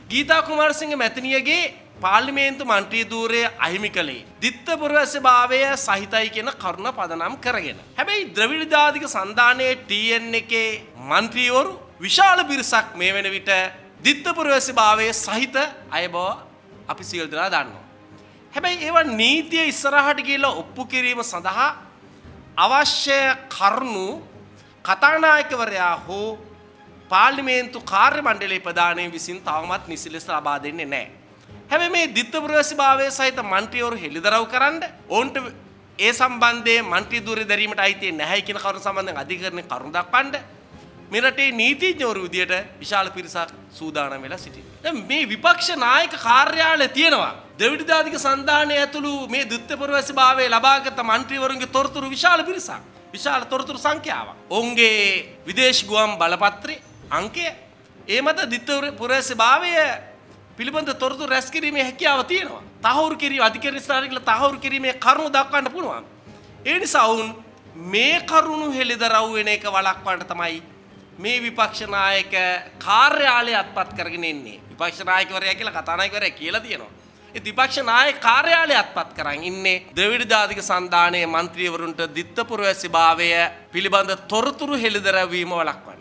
ගීතා කුමාරසිංහ මැතිණියගේ පාර්ලිමේන්තු මන්ත්‍රී ධූරය අහිමි කළේ දිත්තපුරවැසිභාවය සහිතයි කියන කරුණ පදනම් කරගෙන. හැබැයි ද්‍රවිඩ ජාතික සන්ධානයේ TN එකේ මන්ත්‍රීවරු විශාල පිරිසක් මේ වෙන විට දිත්තපුරවැසිභාවයේ සහිත අය බව අපි සියලු දෙනා දන්නවා. හැබැයි ඒවා නීතිය ඉස්සරහට ගිහිල්ලා ඔප්පු කිරීම සඳහා අවශ්‍ය කරුණු කතානායකවරයා හෝ පාර්ලිමේන්තු කාර්ය මණ්ඩලයේ ප්‍රධානීන් විසින් තවමත් නිසි ලෙස ලබා දෙන්නේ නැහැ. හැබැයි මේ දිත්තපුරවැසිභාවයේ සහිත මන්ත්‍රීවරු හෙළිදරව් කරන්න ඕන්ට ඒ සම්බන්ධයෙන් මන්ත්‍රී ධූරය දැරීමට අයිති නැහැ කියන කරුණ සම්බන්ධයෙන් අධිකරණේ කරුණු දක්වන්න මේ රටේ නීතිඥවරු විදියට විශාල පිරිසක් සූදානම් වෙලා සිටිනවා. දැන් මේ විපක්ෂ නායක කාර්යාලය තියෙනවා. ද්‍රවිඩ ජාතික සන්ධානය ඇතුළු මේ දිත්තපුරවැසිභාවයේ ලබාගත් මන්ත්‍රීවරුන්ගේ තොරතුරු විශාල පිරිසක්. විශාල තොරතුරු සංඛ්‍යාවක්. ඔවුන්ගේ විදේශ ගුවන් බලපත්‍රයේ අංකය ඒ මත දිත්තපුරවැසිභාවය පිළිබඳ තොරතුරු රැස් කිරීමේ හැකියාව තියෙනවා. තහවුරු කිරීම අධිකරණ ස්ථානවල තහවුරු කිරීමේ කරුණු දක්වන්න පුළුවන්. ඒ නිසා වුන් මේ කරුණු හෙළිදරව් වෙන එක වළක්වන්න තමයි මේ විපක්ෂ නායක කාර්යාලය අත්පත් කරගෙන ඉන්නේ. විපක්ෂ නායකවරයා කියලා කතානායකවරයා කියලා තියෙනවා. ඒ විපක්ෂ නායක කාර්යාලය අත්පත් කරන් ඉන්නේ ද්‍රවිඩ ජාතික සන්ධානයේ മന്ത്രിවරුන්ට දිත්තපුරවැසිභාවය පිළිබඳ තොරතුරු හෙළිදරව් වීම වළක්වන්න.